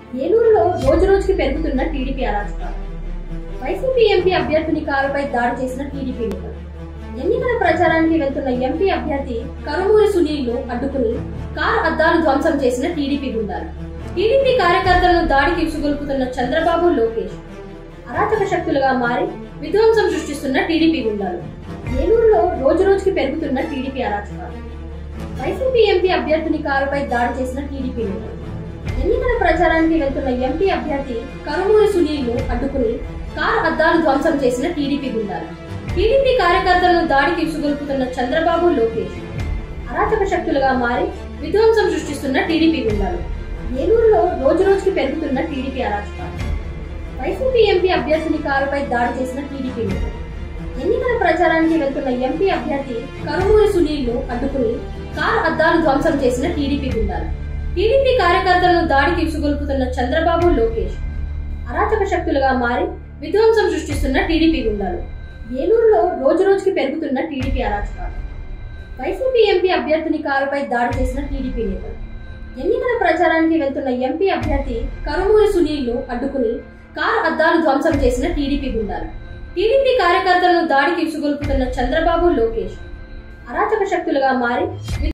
ఏలూరులో రోజురోజుకి పెరుగుతున్న టీడీపీ అరాచకాలు. వైసీపీ ఎంపీ అభ్యర్థిని కారుపై దాడి చేసిన టీడీపీ నేతలు. ఎన్నికల ప్రచారానికి వెళ్తున్న ఎంపీ అభ్యర్థి కరుమూరి సునీల్ ను అడ్డుకుని కారు అద్దాలు ధ్వంసం చేసిన టీడీపీ గుండాలు. టీడీపీ కార్యకర్తలను దాడికి ఉసుగొల్పుతున్న చంద్రబాబు, లోకేష్ అరాచక శక్తులుగా మారి విధ్వంసం సృష్టిస్తున్న టీడీపీ గుండాలు. ఏలూరులో రోజురోజుకి పెరుగుతున్న టీడీపీ అరాచకాలు. వైసీపీ ఎంపీ అభ్యర్థిని కారుపై దాడి చేసిన టీడీపీ నేతలు. ఎన్నికల ప్రచారానికి వెళ్తున్న ఎంపీ అభ్యర్థి కరుమూరి సునీల్ ను అడ్డుకుని కారు అద్దాలు ధ్వంసం చేసిన టీడీపీ గుండాలు. టీడీపీ కార్యకర్తలను దాడికి ఉసుగొల్పుతున్న చంద్రబాబు, లోకేష్ అరాచక శక్తులుగా మారి విధ్వంసం సృష్టిస్తున్న టీడీపీ గుండాలు. ఏలూరులో రోజురోజుకి పెరుగుతున్న టీడీపీ అరాచకాలు. వైసీపీ ఎంపీ అభ్యర్థిని కారుపై దాడి చేసిన టీడీపీ నేతలు. ఎన్నికల ప్రచారానికి వెళ్తున్న ఎంపీ అభ్యర్థి కరుమూరి సునీల్ ను అడ్డుకుని కారు అద్దాలు ధ్వంసం చేసిన టీడీపీ గుండాలు. టీడీపీ కార్యకర్తలను దాడికి ఉసుగొల్పుతున్న చంద్రబాబు, లోకేష్ అరాచక శక్తులుగా మారి విధ్వంసం సృష్టిస్తున్న టీడీపీ గుండాలు. ఏలూరులో రోజురోజుకి పెరుగుతున్న టీడీపీ అరాచకాలు. వైసీపీ ఎంపీ అభ్యర్థిని కారుపై దాడి చేసిన టీడీపీ నేతలు. ఎన్నికల ప్రచారానికి వెళ్తున్న ఎంపీ అభ్యర్థి కరుమూరి సునీల్ ను అడ్డుకుని కారు అద్దాలు ధ్వంసం చేసిన టీడీపీ గుండాలు. టీడీపీ కార్యకర్తలను దాడికి ఉసుగొల్పుతున్న చంద్రబాబు, లోకేష్ అరాచక శక్తులుగా మారి